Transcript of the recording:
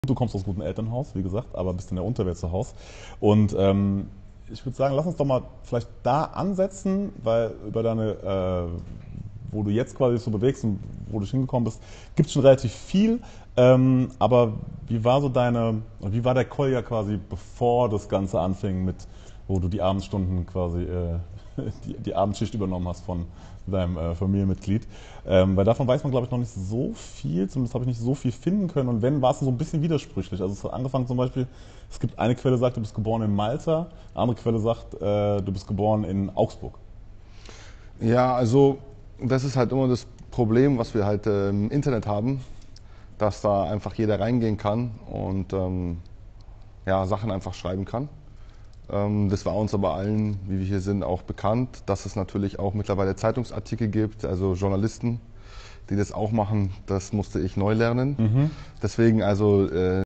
Du kommst aus gutem Elternhaus, wie gesagt, aber bist in der Unterwelt zu Hause. Und ich würde sagen, lass uns doch mal vielleicht da ansetzen, weil über wo du jetzt quasi so bewegst und wo du hingekommen bist, gibt es schon relativ viel. Aber wie war wie war der Kolja quasi, bevor das Ganze anfing mit, wo du die Abendstunden quasi, die Abendschicht übernommen hast von deinem Familienmitglied? Weil davon weiß man, glaube ich, noch nicht so viel, zumindest habe ich nicht so viel finden können. Und wenn, war es so ein bisschen widersprüchlich. Also es hat angefangen zum Beispiel, es gibt eine Quelle, sagt, du bist geboren in Malta, eine andere Quelle sagt, du bist geboren in Augsburg. Ja, also das ist halt immer das Problem, was wir halt im Internet haben, dass da einfach jeder reingehen kann und ja, Sachen einfach schreiben kann. Das war uns aber allen, wie wir hier sind, auch bekannt, dass es natürlich auch mittlerweile Zeitungsartikel gibt, also Journalisten, die das auch machen. Das musste ich neu lernen. Deswegen also